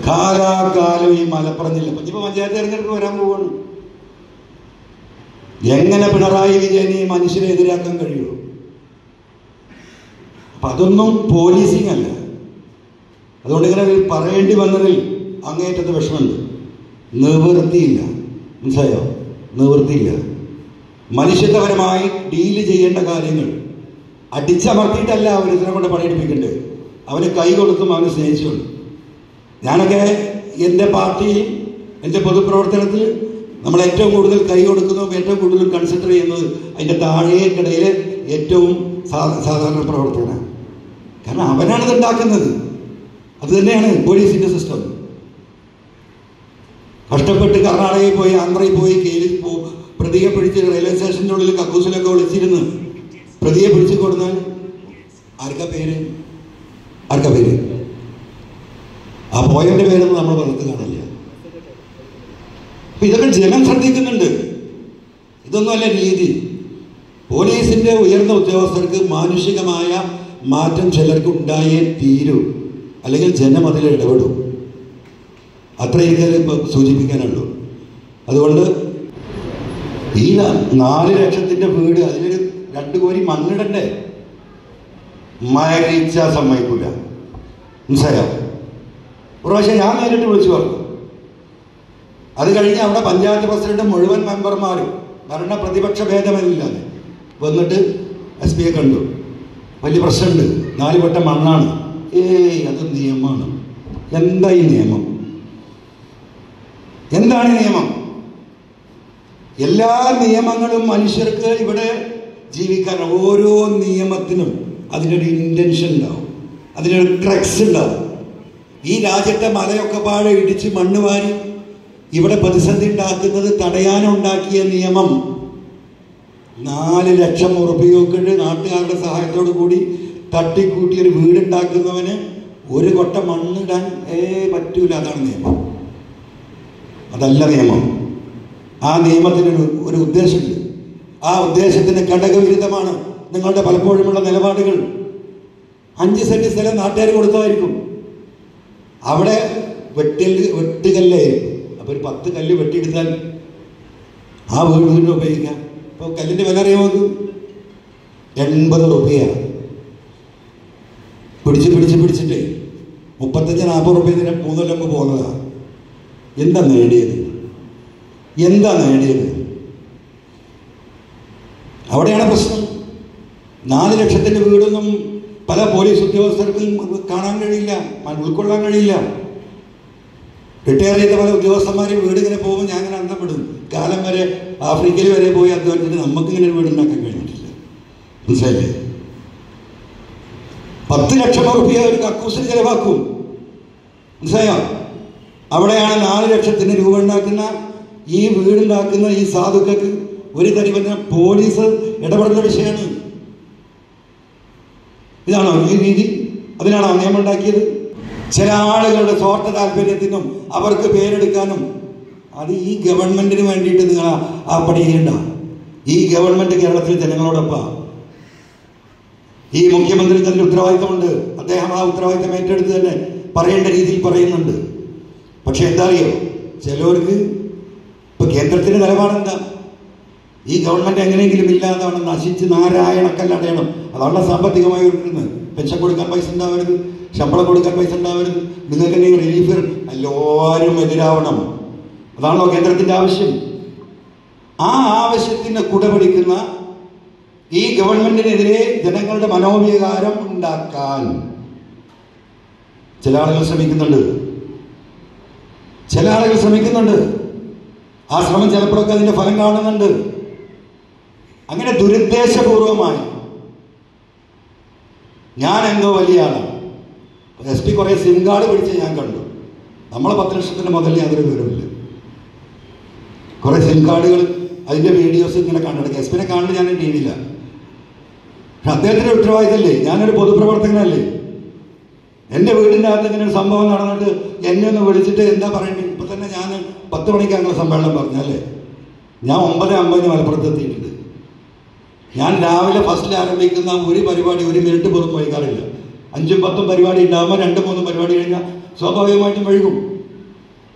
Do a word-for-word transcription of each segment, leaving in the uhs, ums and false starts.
കാലാകാലം ഈ മലപ്പുറം ജില്ല ഇപ്പൊ പഞ്ചായത്ത് തെരഞ്ഞെടുപ്പ് വരാൻ പോവാണ്. എങ്ങനെ പിണറായി വിജയന് ഈ മനുഷ്യരെ എതിരാക്കാൻ കഴിയുമോ? അപ്പൊ അതൊന്നും പോലീസിങ് അല്ല. അതുകൊണ്ട് ഇങ്ങനെ പറയേണ്ടി വന്നതിൽ അങ്ങേറ്റത്തെ വിഷമമുണ്ട്. നിവൃത്തിയില്ല, മനസ്സിലായോ? നിവൃത്തിയില്ല. മനുഷ്യത്വപരമായി ഡീല് ചെയ്യേണ്ട കാര്യങ്ങൾ അടിച്ചമർത്തിയിട്ടല്ല അവർ ഇതിനെ കൊണ്ട് പണിയെടുപ്പിക്കേണ്ടത്. അവന് കൈ കൊടുത്തും അവനെ സ്നേഹിച്ചുകൊണ്ട്. ഞാനൊക്കെ എൻ്റെ പാർട്ടിയിൽ എൻ്റെ പൊതുപ്രവർത്തനത്തിൽ നമ്മൾ ഏറ്റവും കൂടുതൽ കൈ കൊടുക്കുന്നതും ഏറ്റവും കൂടുതൽ കൺസിഡർ ചെയ്യുന്നത് അതിൻ്റെ താഴേക്കിടയിൽ ഏറ്റവും സാധാരണ പ്രവർത്തകനാണ്. കാരണം അവനാണിത് ഉണ്ടാക്കുന്നത്. അത് തന്നെയാണ് പോലീസിൻ്റെ സിസ്റ്റം. കഷ്ടപ്പെട്ട് കർണാടകയിൽ പോയി ആന്ധ്രയിൽ പോയി കേസിൽ പോ പ്രതിയെ പിടിച്ച് റെയിൽവേ സ്റ്റേഷൻ്റെ ഉള്ളിൽ കക്കൂസിലൊക്കെ വിളിച്ചിരുന്ന് പ്രതിയെ പിടിച്ചു കൊടുത്താൽ ആർക്കാ പേര്? ആർക്കാ പേര്? ആ പോയവന്റെ പേരൊന്നും നമ്മൾ പുറത്ത് കാണില്ല. അപ്പൊ ഇതൊക്കെ ജനം ശ്രദ്ധിക്കുന്നുണ്ട്. ഇതൊന്നുമല്ല രീതി. പോലീസിന്റെ ഉയർന്ന ഉദ്യോഗസ്ഥർക്ക് മാനുഷികമായ മാറ്റം ചിലർക്ക് ഉണ്ടായേ തീരൂ, അല്ലെങ്കിൽ ജനം അതിൽ ഇടപെടും. അത്രയൊക്കെ സൂചിപ്പിക്കാനുള്ളൂ. അതുകൊണ്ട് ഈ നാല് ലക്ഷത്തിന്റെ വീട് അതിലൊരു രണ്ടു കോരി മണ്ണിടണ്ടേ? മരിച്ച സമ്മതിക്കൂല, മനസ്സിലായോ? ഒരു പ്രാവശ്യം ഞാൻ നേരിട്ട് വിളിച്ചു പറഞ്ഞു. അത് കഴിഞ്ഞ് അവിടെ പഞ്ചായത്ത് പ്രസിഡന്റ് മുഴുവൻ മെമ്പർമാരും ഭരണ പ്രതിപക്ഷ ഭേദമില്ലാതെ വന്നിട്ട് എസ് പിയെ കണ്ടു. വലിയ പ്രശ്നമുണ്ട്, നാല് വട്ടം മണ്ണാണ്. ഏയ് അത് നിയമമാണ്. എന്താ ഈ നിയമം? എന്താണ് നിയമം? എല്ലാ നിയമങ്ങളും മനുഷ്യർക്ക് ഇവിടെ ജീവിക്കാൻ, ഓരോ നിയമത്തിനും അതിനൊരു ഇന്റൻഷൻ ഉണ്ടാവും, അതിനൊരു ട്രക്സ് ഉണ്ടാവും. ഈ രാജ്യത്തെ മലയൊക്കെ പാടെ ഇടിച്ച് മണ്ണ് വാരി ഇവിടെ പ്രതിസന്ധി ഉണ്ടാക്കുന്നത് തടയാനുണ്ടാക്കിയ നിയമം. നാല് ലക്ഷം ഉറുപ്പികൾക്ക് നാട്ടുകാരുടെ സഹായത്തോടു കൂടി തട്ടിക്കൂട്ടിയൊരു വീടുണ്ടാക്കുന്നവന് ഒരു കൊട്ട മണ്ണിടാൻ ഏ പറ്റൂല. അതാണ് നിയമം, അതല്ല നിയമം. ആ നിയമത്തിനൊരു ഒരു ഉദ്ദേശമുണ്ട്. ആ ഉദ്ദേശത്തിന് ഘടകവിരുദ്ധമാണ് നിങ്ങളുടെ പലപ്പോഴുമുള്ള നിലപാടുകൾ. അഞ്ച് സെന്റ് സ്ഥലം നാട്ടുകാർ കൊടുത്തതായിരിക്കും, അവിടെ വെട്ടിൽ വെട്ടുകല്ലായിരിക്കും. അപ്പോൾ ഒരു പത്ത് കല്ല് വെട്ടിയെടുത്താൽ ആ വീട് വീണ്ടും ഉപയോഗിക്കാം. ഇപ്പോൾ കല്ലിൻ്റെ വില അറിയാമോ? എൺപത് റുപ്യയാണ്. പിടിച്ച് പിടിച്ച് പിടിച്ചിട്ട് മുപ്പത്തഞ്ച് നാൽപ്പത് റുപ്യ ഇതിനെ മൂന്നൊല്ലമ്പ് പോകുന്നതാണ്. എന്താ നേടിയത്? എന്താ നേടിയത്? അവിടെയാണ് പ്രശ്നം. നാല് ലക്ഷത്തിൻ്റെ വീടൊന്നും പല പോലീസ് ഉദ്യോഗസ്ഥർക്കും കാണാൻ കഴിയില്ല, ഉൾക്കൊള്ളാൻ കഴിയില്ല. റിട്ടയർ ചെയ്ത പല ഉദ്യോഗസ്ഥന്മാരും വീട് ഇങ്ങനെ പോകുമ്പോൾ ഞാൻ ഇങ്ങനെ അന്തപ്പെടും. കാലം വരെ ആഫ്രിക്കയിൽ വരെ പോയി അധ്വാനിച്ചിട്ട് നമുക്കിങ്ങനെ വീട് ഉണ്ടാക്കാൻ കഴിഞ്ഞിട്ടില്ല, മനസ്സിലായില്ലേ? പത്ത് ലക്ഷം റുപ്യ ഒരു കക്കൂസിന് ചിലവാക്കും, മനസ്സിലായോ? അവിടെയാണ് നാല് ലക്ഷത്തിന് രൂപ ഉണ്ടാക്കുന്ന ഈ വീടുണ്ടാക്കുന്ന ഈ സാധുക്കൾക്ക് ഒരു തരി പറഞ്ഞ പോലീസ് ഇടപെടേണ്ട വിഷയമാണ്. ഇതാണോ ഈ രീതി? അതിനാണോ നിയമം ഉണ്ടാക്കിയത്? ചില ആളുകളുടെ സ്വാർത്ഥ താല്പര്യത്തിനും അവർക്ക് പേരെടുക്കാനും. അത് ഈ ഗവൺമെന്റിന് വേണ്ടിയിട്ട് നിങ്ങൾ ആ പണി ചെയ്യണ്ട. ഈ ഗവൺമെന്റ് കേരളത്തിലെ ജനങ്ങളോടൊപ്പം. ഈ മുഖ്യമന്ത്രിക്ക് അതിന് ഉത്തരവാദിത്തമുണ്ട്. അദ്ദേഹം ആ ഉത്തരവാദിത്തം ഏറ്റെടുത്ത് തന്നെ പറയേണ്ട രീതിയിൽ പറയുന്നുണ്ട്. പക്ഷെ എന്താ അറിയോ, ചിലവർക്ക് ഇപ്പൊ കേന്ദ്രത്തിന്റെ നിലപാടെന്താ? ഈ ഗവൺമെന്റ് എങ്ങനെയെങ്കിലും ഇല്ലാതാണ്, നശിച്ച് നാരായണക്കല്ലടയണം. അതാണ് സാമ്പത്തികമായി ഒരുക്കുന്നത്. പെൻഷൻ കൊടുക്കാൻ പൈസ ഉണ്ടാവരുത്, ശമ്പളം കൊടുക്കാൻ പൈസ ഉണ്ടാവരുത്, നിങ്ങൾക്ക് എന്തെങ്കിലും റിലീഫ്, എല്ലാവരും എതിരാവണം. അതാണോ കേന്ദ്രത്തിന്റെ ആവശ്യം? ആ ആവശ്യത്തിന് കുടപിടിക്കുന്ന ഈ ഗവൺമെന്റിനെതിരെ ജനങ്ങളുടെ മനോവികാരം ഉണ്ടാക്കാൻ ചില ആളുകൾ ശ്രമിക്കുന്നുണ്ട്. ചില ആളുകൾ ശ്രമിക്കുന്നുണ്ട്. ആ ശ്രമം ചിലപ്പോഴൊക്കെ അതിന്റെ ഫലം കാണുന്നുണ്ട്. അങ്ങനെ ദുരുദ്ദേശപൂർവമായി ഞാൻ എന്തോ വലിയ ആളാണ്. എസ് പി കുറെ സിം കാർഡ് പിടിച്ച് ഞാൻ കണ്ടു. നമ്മളെ പത്ത് ലക്ഷത്തിന് മുതലേ അതൊരു വിവരമില്ല. കുറെ സിം കാർഡുകൾ, അതിന്റെ വീഡിയോസ് ഇങ്ങനെ കണ്ടെടുക്കുക. എസ് പിനെ കാണുന്നത് ഞാൻ ടി വിയില്ല. പക്ഷെ അദ്ദേഹത്തിന്റെ ഉത്തരവാദിത്തമല്ലേ? ഞാനൊരു പൊതുപ്രവർത്തകനല്ലേ? എൻ്റെ വീടിൻ്റെ അകത്ത് ഇങ്ങനെ ഒരു സംഭവം നടന്നിട്ട് എന്നെ ഒന്ന് വിളിച്ചിട്ട് എന്താ പറയേണ്ടത്? ഇപ്പൊ തന്നെ ഞാൻ പത്ത് മണിക്കാണ് സമ്മേളനം പറഞ്ഞല്ലേ, ഞാൻ ഒമ്പത് അമ്പതിന് മലപ്പുറത്ത് എത്തിയിട്ടുണ്ട്. ഞാൻ രാവിലെ ഫസ്റ്റിൽ ആരംഭിക്കുന്ന ഒരു പരിപാടി ഒരു മിനിറ്റ് പോലും വൈകാറില്ല. അഞ്ചും പത്തും പരിപാടി ഉണ്ടാകുമ്പോൾ രണ്ടും മൂന്നും പരിപാടി കഴിഞ്ഞാൽ സ്വാഭാവികമായിട്ടും വൈകും.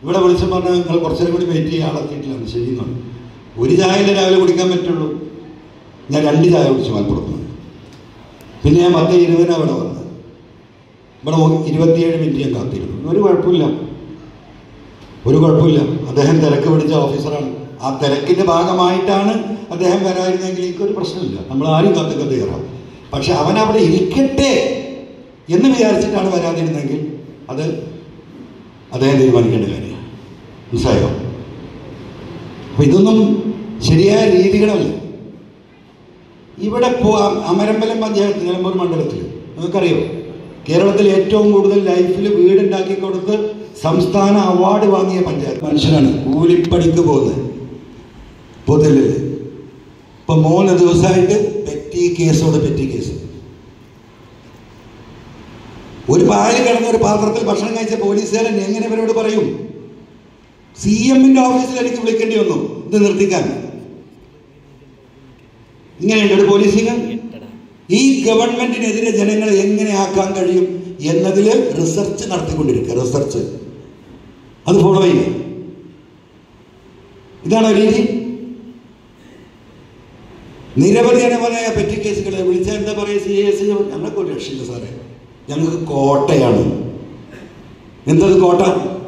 ഇവിടെ വിളിച്ചു പറഞ്ഞാൽ നിങ്ങൾ കുറച്ചേരം കൂടി വെയിറ്റ് ചെയ്യുക, ആളെത്തിയിട്ടില്ല. ശരി എന്നാണ്. ഒരു ചായയിലെ രാവിലെ കുടിക്കാൻ പറ്റുള്ളൂ. ഞാൻ രണ്ട് ചായ കുടിച്ചു മലപ്പുറത്ത്. പിന്നെ ഞാൻ പത്ത് ഇരുപതിനാണ് ഇവിടെ വന്നത്. ഇവിടെ ഇരുപത്തിയേഴ് മിനിറ്റ് ഞാൻ കാത്തിരുന്നു. ഒരു കുഴപ്പമില്ല, ഒരു കുഴപ്പമില്ല. അദ്ദേഹം തിരക്ക് പിടിച്ച ഓഫീസറാണ്. ആ തിരക്കിൻ്റെ ഭാഗമായിട്ടാണ് അദ്ദേഹം വരായിരുന്നെങ്കിൽ എനിക്കൊരു പ്രശ്നമില്ല. നമ്മൾ ആരും കാത്തൊക്കെ കയറാം. പക്ഷെ അവൻ അവിടെ ഇരിക്കട്ടെ എന്ന് വിചാരിച്ചിട്ടാണ് വരാതിരുന്നെങ്കിൽ അത് അദ്ദേഹം തീരുമാനിക്കേണ്ട കാര്യമാണ്. മനസ്സിലായോ? അപ്പം ഇതൊന്നും ശരിയായ രീതികളല്ല. ഇവിടെ പോ അമരമ്പലം പഞ്ചായത്ത് നിലമ്പൂർ മണ്ഡലത്തിൽ നിങ്ങൾക്കറിയോ, കേരളത്തിൽ ഏറ്റവും കൂടുതൽ ലൈഫിൽ വീടുണ്ടാക്കി കൊടുത്ത് സംസ്ഥാന അവാർഡ് വാങ്ങിയ പഞ്ചായത്ത് മനുഷ്യനാണ്. കൂലിപ്പണിക്ക് പോകുന്നത് പൊതുവിൽ. ഇപ്പൊ മൂന്ന് ദിവസമായിട്ട് പെറ്റി കേസോട് പെറ്റി കേസ്. ഒരു പാലിൽ കിടന്ന ഒരു പാത്രത്തിൽ ഭക്ഷണം കഴിച്ച പോലീസുകാരൻ എങ്ങനെ ഇവരോട് പറയും? സി എമ്മിന്റെ ഓഫീസിൽ എനിക്ക് വിളിക്കേണ്ടി വന്നു ഇത് നിർത്തിക്കാൻ. ഇങ്ങനെയുണ്ട് ഒരു പോലീസിന്. ഈ ഗവൺമെന്റിനെതിരെ ജനങ്ങളെ എങ്ങനെ ആക്കാൻ കഴിയും എന്നതിൽ റിസർച്ച് നടത്തിക്കൊണ്ടിരിക്കുക. റിസർച്ച് അത് ഫോളോ ചെയ്യുക. ഇതാണ് രീതി. നിരവധി അനവധിയായ പെറ്റി കേസുകളെ വിളിച്ചാൽ എന്താ പറയുക? സി എസ് ഞങ്ങൾക്ക് ഒരു രക്ഷയില്ല സാറേ, ഞങ്ങൾക്ക് കോട്ടയാണ്. എന്തത് കോട്ട?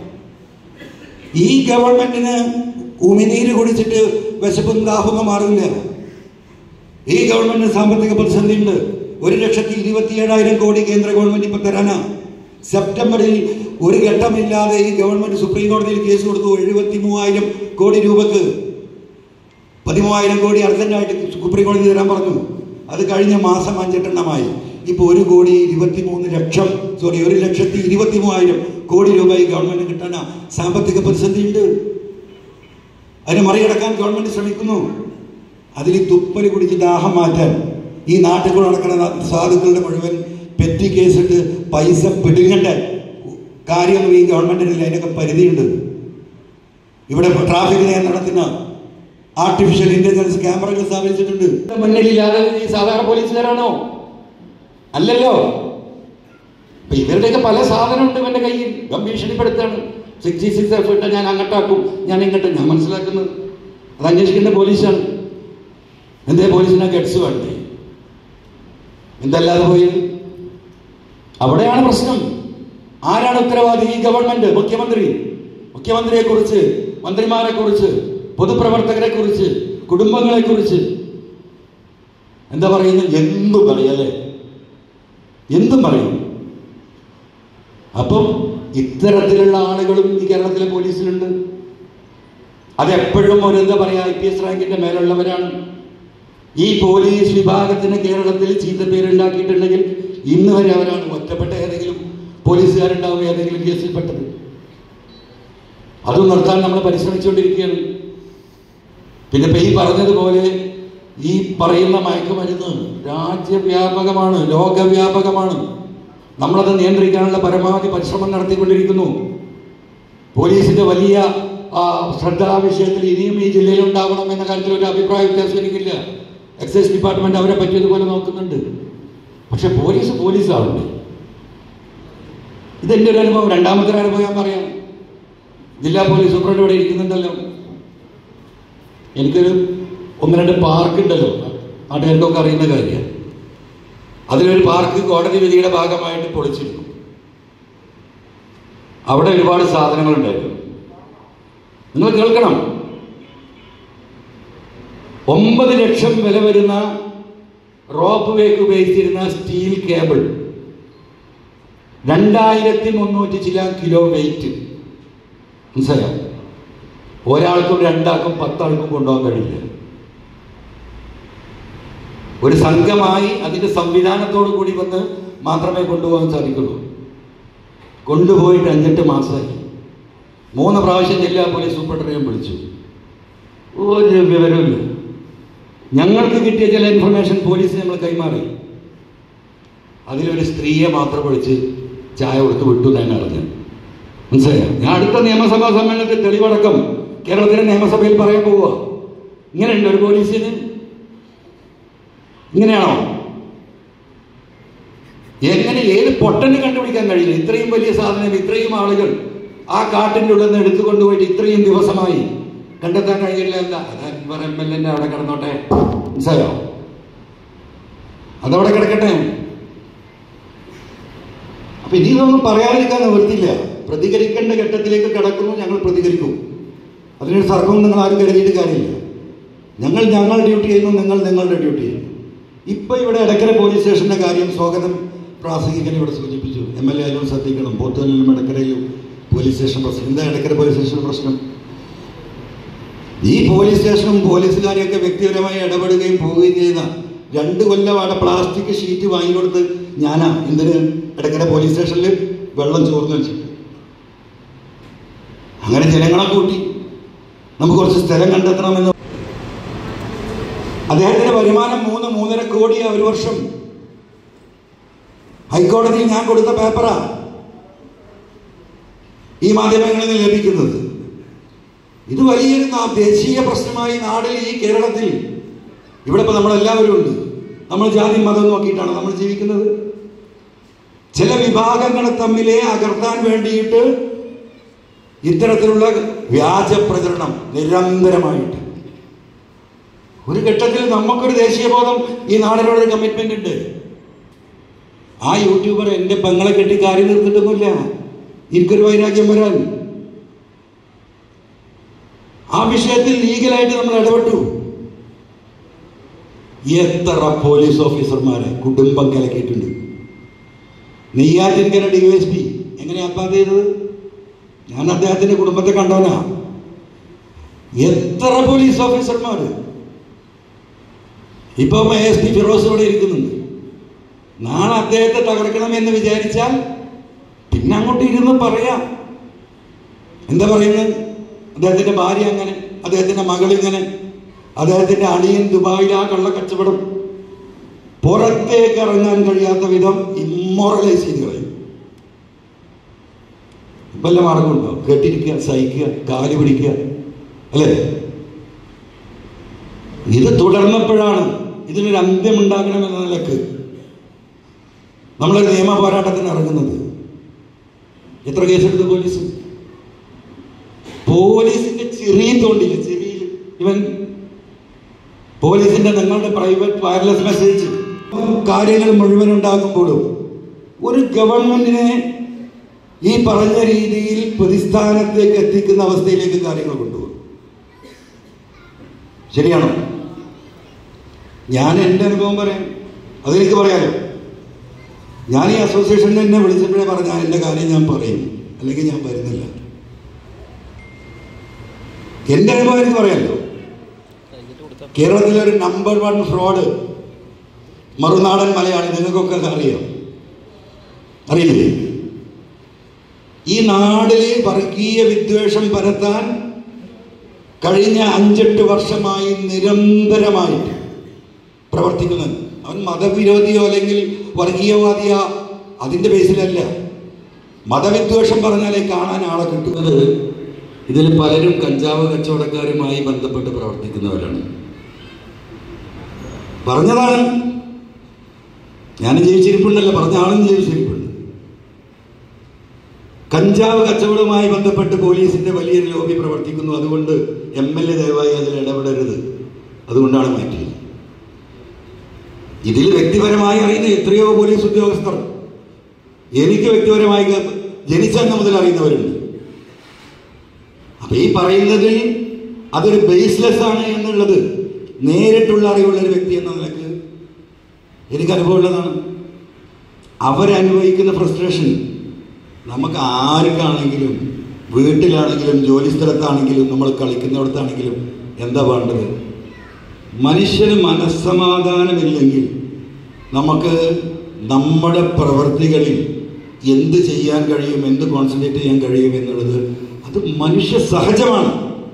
ഈ ഗവൺമെന്റിന് ഉമിനീര് കുടിച്ചിട്ട് വിശപ്പും ദാഹവും മാറില്ല. ഈ ഗവൺമെന്റിന് സാമ്പത്തിക പ്രതിസന്ധി ഉണ്ട്. ഒരു ലക്ഷത്തി ഇരുപത്തി ഏഴായിരം കോടി കേന്ദ്ര ഗവൺമെന്റ് ഇപ്പൊ തരാനാ. സെപ്റ്റംബറിൽ ഒരു ഘട്ടമില്ലാതെ ഈ ഗവൺമെന്റ് സുപ്രീം കോടതിയിൽ കേസ് കൊടുത്തു എഴുപത്തി മൂവായിരം കോടി രൂപക്ക്. പതിമൂവായിരം കോടി അർജന്റായിട്ട് സുപ്രീം കോടതി തരാൻ പറഞ്ഞു. അത് കഴിഞ്ഞ മാസം അഞ്ചെട്ടെണ്ണമായി. ഇപ്പൊ ഒരു കോടി ഇരുപത്തി മൂന്ന് ലക്ഷം സോറി ഒരു ലക്ഷത്തി ഇരുപത്തി മൂവായിരം കോടി രൂപ ഈ ഗവൺമെന്റ് കിട്ടാനാ. സാമ്പത്തിക പ്രതിസന്ധി ഉണ്ട്. അതിനെ മറികടക്കാൻ ഗവൺമെന്റ് ശ്രമിക്കുന്നു. അതിൽ തുപ്പല് കുടിച്ച് ദാഹം മാറ്റാൻ ഈ നാട്ടിൽ കൂടെ നടക്കുന്ന സാധുക്കളുടെ മുഴുവൻ പെറ്റി കേസിട്ട് പൈസ പിടുങ്ങേണ്ട കാര്യമൊന്നും ഈ ഗവൺമെന്റിനില്ല. അതിനൊക്കെ പരിധിയുണ്ട്. ഇവിടെ ട്രാഫിക് നിയന്ത്രണത്തിന് ആർട്ടിഫിഷ്യൽ ഇന്റലിജൻസ് ക്യാമറകൾ സ്ഥാപിച്ചിട്ടുണ്ട്. മുന്നിലില്ലാതെ ഈ സാധാരണ പോലീസുകാരാണോ? അല്ലല്ലോ. അപ്പൊ ഇവരുടെയൊക്കെ പല സാധനമുണ്ട് ഇവന്റെ കയ്യിൽ. ഭീഷണിപ്പെടുത്താണ്. സിക്സ്റ്റി സിക്സ് എഫ് ഇട്ട് ഞാൻ അങ്ങോട്ടാക്കും, ഞാൻ ഇങ്ങോട്ട്. ഞാൻ മനസ്സിലാക്കുന്നത് അത് അന്വേഷിക്കേണ്ട പോലീസാണ്. എന്തേ പോലീസിനെ ഗഡ്സ് വേണ്ടേ? എന്തല്ലാതെ പോയി? അവിടെയാണ് പ്രശ്നം. ആരാണ് ഉത്തരവാദി? ഈ ഗവൺമെന്റ്. മുഖ്യമന്ത്രി. മുഖ്യമന്ത്രിയെ കുറിച്ച്, മന്ത്രിമാരെ കുറിച്ച്, പൊതുപ്രവർത്തകരെ കുറിച്ച്, കുടുംബങ്ങളെ കുറിച്ച് എന്താ പറയുന്നത്? എന്തും പറയല്ലേ, എന്തും പറയും. അപ്പം ഇത്തരത്തിലുള്ള ആളുകളും ഈ കേരളത്തിലെ പോലീസിലുണ്ട്. അതെപ്പോഴും ഒരു എന്താ പറയാ ഐ പി എസ് റാങ്കിന്റെ മേലുള്ളവരാണ്. ഈ പോലീസ് വിഭാഗത്തിന് കേരളത്തിൽ ചീത്തപ്പേരുണ്ടാക്കിയിട്ടുണ്ടെങ്കിൽ ഇന്ന് വരെ അവരാണ്. ഒറ്റപ്പെട്ട ഏതെങ്കിലും പോലീസുകാരുണ്ടാവും ഏതെങ്കിലും കേസിൽപ്പെട്ടത്. അതും നിർത്താൻ നമ്മൾ പരിശ്രമിച്ചുകൊണ്ടിരിക്കുകയാണ്. പിന്നെ ഇപ്പൊ ഈ പറഞ്ഞതുപോലെ ഈ പറയുന്ന മയക്കുമരുന്ന് രാജ്യവ്യാപകമാണ്, ലോകവ്യാപകമാണ്. നമ്മളത് നിയന്ത്രിക്കാനുള്ള പരമാവധി പരിശ്രമം നടത്തിക്കൊണ്ടിരിക്കുന്നു. പോലീസിന്റെ വലിയ ശ്രദ്ധാ വിഷയത്തിൽ ഇനിയും ഈ ജില്ലയിൽ ഉണ്ടാവണം എന്ന കാര്യത്തിൽ ഒരു അഭിപ്രായ വ്യത്യാസം എനിക്കില്ല. എക്സൈസ് ഡിപ്പാർട്ട്മെന്റ് അവരെ പറ്റിയതുപോലെ നോക്കുന്നുണ്ട്. പക്ഷെ പോലീസ് പോലീസാളുണ്ട്. ഇതെന്റെ ഒരു അനുഭവം. രണ്ടാമത്തെ ഒരു അനുഭവം ഞാൻ പറയാം. ജില്ലാ പോലീസ് സൂപ്രണ്ട് ഇവിടെ ഇരിക്കുന്നുണ്ടല്ലോ. എനിക്കൊരു ഒന്ന് രണ്ട് പാർക്ക് ഉണ്ടല്ലോ, നാട്ടുകാർക്കൊക്കെ അറിയുന്ന കാര്യമാണ്. അതിലൊരു പാർക്ക് കോടതി വിധിയുടെ ഭാഗമായിട്ട് പൊളിച്ചിരുന്നു. അവിടെ ഒരുപാട് സാധനങ്ങളുണ്ടായിരുന്നു. നിങ്ങൾ കേൾക്കണം. ഒമ്പത് ലക്ഷം വില വരുന്ന റോപ്പ് വേക്ക് ഉപയോഗിച്ചിരുന്ന സ്റ്റീൽ കേബിൾ, രണ്ടായിരത്തി മുന്നൂറ്റി ചില കിലോ വെയിറ്റ്. മനസ്സിലായോ? ഒരാൾക്കും രണ്ടാൾക്കും പത്താൾക്കും കൊണ്ടുപോകാൻ കഴിയില്ല. ഒരു സംഘമായി അതിന്റെ സംവിധാനത്തോടു കൂടി വന്ന് മാത്രമേ കൊണ്ടുപോകാൻ സാധിക്കുള്ളൂ. കൊണ്ടുപോയിട്ട് അഞ്ചെട്ട് മാസമായി. മൂന്ന് പ്രാവശ്യം ജില്ലാ പോലീസ് സൂപ്രണ്ടിനെ വിളിച്ചു. ഒരു വിവരമില്ല. ഞങ്ങൾക്ക് കിട്ടിയ ചില ഇൻഫർമേഷൻ പോലീസിന് നമ്മൾ കൈമാറി. അതിലൊരു സ്ത്രീയെ മാത്രം വിളിച്ച് ചായ കൊടുത്ത് വിട്ടു തന്നെ അറിഞ്ഞു. മനസ്സിലായോ? ഞാൻ അടുത്ത നിയമസഭാ സമ്മേളനത്തിൽ തെളിവടക്കം കേരളത്തിലെ നിയമസഭയിൽ പറയാൻ പോവുക. ഇങ്ങനെയുണ്ട് ഒരു പോലീസിന്? ഇങ്ങനെയാണോ? എങ്ങനെ ഏത് പൊട്ടന് കണ്ടുപിടിക്കാൻ കഴിയില്ല? ഇത്രയും വലിയ സാധനം, ഇത്രയും ആളുകൾ ആ കാട്ടിൻ്റെ ഉള്ളിൽ നിന്ന് എടുത്തുകൊണ്ടുപോയിട്ട് ഇത്രയും ദിവസമായി കണ്ടെത്താൻ കഴിഞ്ഞില്ല. എന്താ അത് അൻവർ എം എൽ എന്റെ അവിടെ കിടന്നോട്ടെ, മനസ്സിലായോ? അതവിടെ കിടക്കട്ടെ. അപ്പൊ ഇനി ഇതൊന്നും പറയാതിരിക്കാൻ നിവൃത്തിയില്ല. പ്രതികരിക്കേണ്ട ഘട്ടത്തിലേക്ക് കിടക്കുന്നു, ഞങ്ങൾ പ്രതികരിക്കും. അതിനൊരു തർക്കവും നിങ്ങൾ ആരും കരുതിയിട്ട് കാര്യമില്ല. ഞങ്ങൾ ഞങ്ങൾ ഡ്യൂട്ടി ചെയ്യുന്നു, നിങ്ങൾ നിങ്ങളുടെ ഡ്യൂട്ടി ചെയ്യുന്നു. ഇപ്പൊ ഇവിടെ എടക്കര പോലീസ് സ്റ്റേഷന്റെ കാര്യം സ്വാഗതം പ്രാസംഗികൻ ഇവിടെ സൂചിപ്പിച്ചു. എം എൽ എ ആയാലും ശ്രദ്ധിക്കണം. പോത്തൂരിലും എടക്കരയിലും പോലീസ് സ്റ്റേഷൻ പ്രശ്നം. എന്താ എടക്കര പോലീസ് സ്റ്റേഷൻ പ്രശ്നം? ഈ പോലീസ് സ്റ്റേഷനും പോലീസുകാരെയൊക്കെ വ്യക്തിപരമായി ഇടപെടുകയും പോവുകയും ചെയ്യുന്ന രണ്ട് കൊല്ലം അവിടെ പ്ലാസ്റ്റിക് ഷീറ്റ് വാങ്ങിക്കൊടുത്ത് ഞാനാ എന്തിന് എടക്കര പോലീസ് സ്റ്റേഷനിൽ വെള്ളം ചോർന്നു വെച്ചു. അങ്ങനെ ജനങ്ങളെ കൂട്ടി നമുക്ക് കുറച്ച് സ്ഥലം കണ്ടെത്തണമെന്ന്. അദ്ദേഹത്തിന്റെ വരുമാനം മൂന്ന് മൂന്നര കോടിയാ ഒരു വർഷം. ഹൈക്കോടതിയിൽ ഞാൻ കൊടുത്ത പേപ്പറാ ഈ മാധ്യമങ്ങളിൽ നിന്ന് ലഭിക്കുന്നത്. ഇത് വലിയൊരു ദേശീയ പ്രശ്നമായി നാടിൽ, ഈ കേരളത്തിൽ ഇവിടെ ഇപ്പൊ നമ്മളെല്ലാവരും ഉണ്ട്. നമ്മൾ ജാതി മതം നോക്കിയിട്ടാണ് നമ്മൾ ജീവിക്കുന്നത്. ചില വിഭാഗങ്ങളെ തമ്മിലെ അകർത്താൻ വേണ്ടിയിട്ട് ഇത്തരത്തിലുള്ള വ്യാജ പ്രചരണം നിരന്തരമായിട്ട്. ഒരു ഘട്ടത്തിൽ നമുക്കൊരു ദേശീയബോധം, ഈ നാടിനോടൊരു കമ്മിറ്റ്മെന്റ് ഉണ്ട്. ആ യൂട്യൂബർ എന്റെ പെങ്ങളെ കെട്ടി കാര്യം നിർത്തിയിട്ടൊന്നുമില്ല. എനിക്കൊരു വൈരാഗ്യം വരാൻ. ആ വിഷയത്തിൽ ലീഗലായിട്ട് നമ്മൾ ഇടപെട്ടു. എത്ര പോലീസ് ഓഫീസർമാരെ കുടുംബം കലക്കിയിട്ടുണ്ട്. നെയ്യാറ്റിൻകര ഡി എസ് പി എങ്ങനെയാ ആത്മഹത്യ ചെയ്തത്? ഞാൻ അദ്ദേഹത്തിന്റെ കുടുംബത്തെ കണ്ടവനാ. എത്ര പോലീസ് ഓഫീസർമാർ. ഇപ്പൊ എ എസ് പി ഫിറോസ് ഇവിടെ ഇരിക്കുന്നുണ്ട്. നാളെ അദ്ദേഹത്തെ തകർക്കണമെന്ന് വിചാരിച്ചാൽ പിന്നെ അങ്ങോട്ട് ഇരുന്ന് പറയാം. എന്താ പറയുന്നത്? അദ്ദേഹത്തിന്റെ ഭാര്യ അങ്ങനെ, അദ്ദേഹത്തിന്റെ മകൾ ഇങ്ങനെ, അദ്ദേഹത്തിന്റെ അണിയൻ ദുബായിൽ ആ കള്ളക്കച്ചവടം, പുറത്തേക്ക് ഇറങ്ങാൻ കഴിയാത്ത വിധം ഇമ്മോറലൈസ് ചെയ്ത് കളയും. വല്ല മാർഗമുണ്ടോ? കേട്ടിരിക്കുക, സഹിക്കുക, കാല് പിടിക്കുക, അല്ലേ? ഇത് തുടർന്നപ്പോഴാണ് ഇതിനൊരു അന്ത്യം ഉണ്ടാകണമെന്ന നിലക്ക് നമ്മളൊരു നിയമ പോരാട്ടത്തിന് ഇറങ്ങുന്നത്. എത്ര കേസെടുത്ത് പോലീസ്? പോലീസിന്റെ ചെറിയ തോണ്ടില്ല, ചെറിയ ഇവൻ പോലീസിന്റെ നിങ്ങളുടെ പ്രൈവറ്റ് വയർലെസ് മെസ്സേജ് കാര്യങ്ങൾ മുഴുവൻ ഉണ്ടാകുമ്പോഴും ഒരു ഗവൺമെന്റിനെ ഈ പറഞ്ഞ രീതിയിൽ പ്രതിസ്ഥാനത്തേക്ക് എത്തിക്കുന്ന അവസ്ഥയിലേക്ക് കാര്യങ്ങൾ കൊണ്ടുപോകും. ശരിയാണോ? ഞാൻ എൻ്റെ അനുഭവം പറയാം, അതെനിക്ക് പറയാലോ. ഞാൻ ഈ അസോസിയേഷനിൽ എന്നെ വിളിച്ചപ്പോഴേ പറഞ്ഞാൽ എൻ്റെ കാര്യം ഞാൻ പറയും, അല്ലെങ്കിൽ ഞാൻ വരുന്നില്ല. എൻ്റെ അനുഭവം എനിക്ക് പറയാമല്ലോ. കേരളത്തിലെ ഒരു number one fraud Marunadan Malayali, നിങ്ങൾക്കൊക്കെ അറിയാം, അറിയില്ലേ? ഈ നാടിലെ വർഗീയ വിദ്വേഷം പരത്താൻ കഴിഞ്ഞ അഞ്ചെട്ട് വർഷമായി നിരന്തരമായിട്ട് പ്രവർത്തിക്കുന്നുണ്ട്. അവൻ മതവിരോധിയോ അല്ലെങ്കിൽ വർഗീയവാദിയോ അതിൻ്റെ ബേസിലല്ല. മതവിദ്വേഷം പറഞ്ഞാലേ കാണാൻ ആളെ കിട്ടുന്നത്. ഇതിൽ പലരും കഞ്ചാവ് കച്ചവടക്കാരുമായി ബന്ധപ്പെട്ട് പ്രവർത്തിക്കുന്നവരാണ്. പറഞ്ഞതാണ്, ഞാൻ ജീവിച്ചിരിപ്പുണ്ടല്ലോ, പറഞ്ഞ ആളും ജീവിച്ചിരിപ്പുണ്ട്. കഞ്ചാവ് കച്ചവടവുമായി ബന്ധപ്പെട്ട് പോലീസിന്റെ വലിയൊരു ലോബി പ്രവർത്തിക്കുന്നു. അതുകൊണ്ട് എം എൽ എ ദയവായി അതിൽ ഇടപെടരുത്, അതുകൊണ്ടാണ് മാറ്റിയത്. ഇതിൽ വ്യക്തിപരമായി അറിയുന്ന എത്രയോ പോലീസ് ഉദ്യോഗസ്ഥർ എനിക്ക് വ്യക്തിപരമായി ജനിച്ചെന്ന മുതൽ അറിയുന്നവരുണ്ട്. അപ്പൊ ഈ പറയുന്നതിൽ അതൊരു ബേസ്ലെസ് ആണ് എന്നുള്ളത് നേരിട്ടുള്ള അറിവുള്ള ഒരു വ്യക്തി എന്ന നിലക്ക് എനിക്ക് അനുഭവമുള്ളതാണ്. അവരനുഭവിക്കുന്ന ഫ്രസ്ട്രേഷൻ നമുക്ക് ആർക്കാണെങ്കിലും, വീട്ടിലാണെങ്കിലും ജോലി സ്ഥലത്താണെങ്കിലും നമ്മൾ കളിക്കുന്നിടത്താണെങ്കിലും എന്താ വേണ്ടത്? മനുഷ്യന് മനസ്സമാധാനമില്ലെങ്കിൽ നമുക്ക് നമ്മുടെ പ്രവൃത്തികളിൽ എന്ത് ചെയ്യാൻ കഴിയും, എന്ത് കോൺസെൻട്രേറ്റ് ചെയ്യാൻ കഴിയും എന്നുള്ളത് അത് മനുഷ്യ സഹജമാണ്.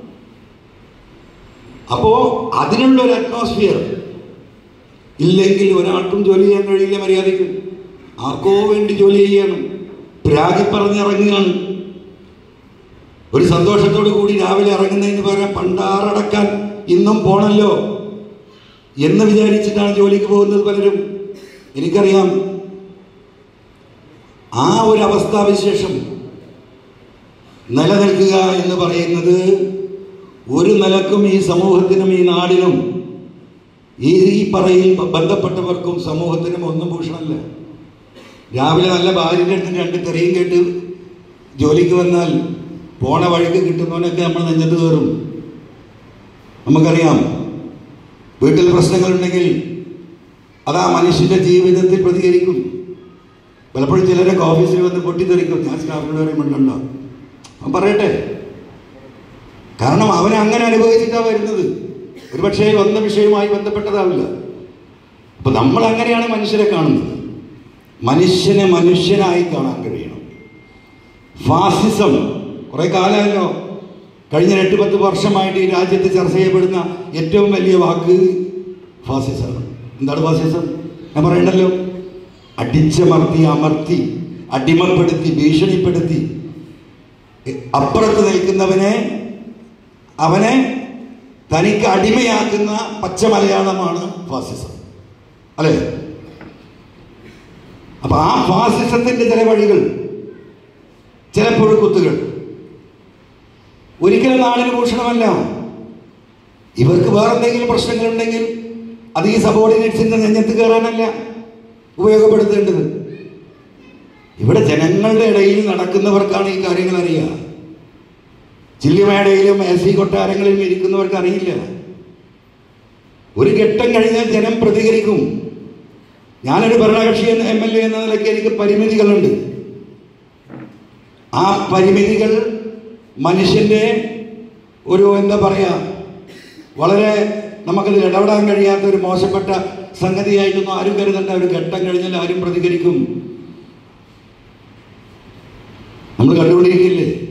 അപ്പോ അതിനുള്ളൊരു അറ്റ്മോസ്ഫിയർ ഇല്ലെങ്കിൽ ഒരാൾക്കും ജോലി ചെയ്യാൻ കഴിയില്ല. മര്യാദയ്ക്ക് ആർക്കോ വേണ്ടി ജോലി ചെയ്യണം, പ്രാഗി പറഞ്ഞിറങ്ങുകയാണ്. ഒരു സന്തോഷത്തോടു കൂടി രാവിലെ ഇറങ്ങുന്നതിന് പകരം പണ്ടാറടക്കാൻ ഇന്നും പോണല്ലോ എന്ന് വിചാരിച്ചിട്ടാണ് ജോലിക്ക് പോകുന്നത് പലരും. എനിക്കറിയാം ആ ഒരു അവസ്ഥാവിശേഷം നിലനിൽക്കുക എന്ന് പറയുന്നത് ഒരു നിലക്കും ഈ സമൂഹത്തിനും ഈ നാടിനും ഈ പറയിൽ ബന്ധപ്പെട്ടവർക്കും സമൂഹത്തിനും ഒന്നും ഭൂഷണമല്ല. രാവിലെ നല്ല ഭാര്യയുടെ അടുത്ത് രണ്ട് തെറിയും കേട്ട് ജോലിക്ക് വന്നാൽ പോണ വഴിക്ക് കിട്ടുന്നവനൊക്കെ നമ്മൾ നെഞ്ഞത്ത് കയറും. നമുക്കറിയാം, വീട്ടിൽ പ്രശ്നങ്ങളുണ്ടെങ്കിൽ അതാ മനുഷ്യന്റെ ജീവിതത്തിൽ പ്രതികരിക്കും. പലപ്പോഴും ചിലരൊക്കെ ഓഫീസിൽ വന്ന് പൊട്ടിത്തെറിക്കും. ഞാൻ സ്റ്റാഫിനോട് പറയുമ്പോണ്ടോ അവൻ പറയട്ടെ, കാരണം അവൻ അങ്ങനെ അനുഭവിച്ചിട്ടാണ് വരുന്നത്. ഒരുപക്ഷേ വന്ന വിഷയവുമായി ബന്ധപ്പെട്ടതാവില്ല. അപ്പൊ നമ്മൾ അങ്ങനെയാണ് മനുഷ്യരെ കാണുന്നത്. മനുഷ്യനെ മനുഷ്യനായി കാണാൻ കഴിയണം. ഫാസിസം കുറെ കാലമല്ലോ, കഴിഞ്ഞ എട്ട് പത്ത് വർഷമായിട്ട് ഈ രാജ്യത്ത് ചർച്ച ചെയ്യപ്പെടുന്ന ഏറ്റവും വലിയ വാക്ക് ഫാസിസമാണ്. എന്താണ് ഫാസിസം? ഞാൻ പറയണ്ടല്ലോ, അടിച്ചമർത്തി, അമർത്തി, അടിമപ്പെടുത്തി, ഭീഷണിപ്പെടുത്തി അപ്പുറത്ത് നിൽക്കുന്നവനെ അവനെ തനിക്ക് അടിമയാക്കുന്ന പച്ച മലയാളമാണ് ഫാസിസം, അല്ലേ? അപ്പൊ ആ ഫാസിസത്തിന്റെ ചില വഴികൾ, ചില പുഴുക്കുത്തുകൾ ഒരിക്കലും നാടിന് ഭൂഷണമല്ല. ഇവർക്ക് വേറെന്തെങ്കിലും പ്രശ്നങ്ങളുണ്ടെങ്കിൽ അത് ഈ സബോർഡിനേറ്റ്സിന്റെ നെഞ്ഞത്ത് കയറാനല്ല ഉപയോഗപ്പെടുത്തേണ്ടത്. ഇവിടെ ജനങ്ങളുടെ ഇടയിൽ നടക്കുന്നവർക്കാണ് ഈ കാര്യങ്ങൾ അറിയുക. ചില്ലുമേടയിലും എ സി കൊട്ടാരങ്ങളിലും ഇരിക്കുന്നവർക്ക് അറിയില്ല. ഒരു ഘട്ടം കഴിഞ്ഞാൽ ജനം പ്രതികരിക്കും. ഞാനൊരു ഭരണകക്ഷി എന്ന എം എൽ എ എന്ന നിലയ്ക്ക് എനിക്ക് പരിമിതികളുണ്ട്. ആ പരിമിതികൾ മനുഷ്യന്റെ ഒരു എന്താ പറയാ, വളരെ നമുക്കതിൽ ഇടപെടാൻ കഴിയാത്ത ഒരു മോശപ്പെട്ട സംഗതിയായിട്ടൊന്നും ആരും കരുതണ്ട. ഒരു ഘട്ടം കഴിഞ്ഞാൽ ആരും പ്രതികരിക്കും. നമ്മൾ കണ്ടുകൊണ്ടിരിക്കില്ലേ?